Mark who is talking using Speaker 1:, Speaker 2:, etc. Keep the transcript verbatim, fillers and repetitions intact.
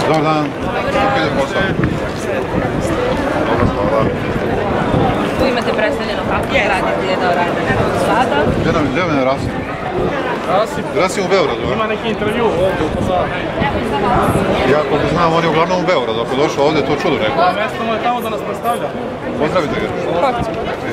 Speaker 1: Dobar dan. Kako ide posao? Dobro, hvala.
Speaker 2: Tu imate predstavljeno kako radite jedno radite od sada.
Speaker 1: Gdje me je Rasim?
Speaker 3: Rasim?
Speaker 1: Rasim u Beogradu,
Speaker 3: ima neki intervju ovdje u Pazaru.
Speaker 1: Ja koliko znam, on je uglavnom u Beogradu. Ako je došao ovdje, to čudo neko.
Speaker 3: Pa mjesto mu je tamo da nas predstavlja.
Speaker 1: Pozdravite ga.
Speaker 2: Hoću.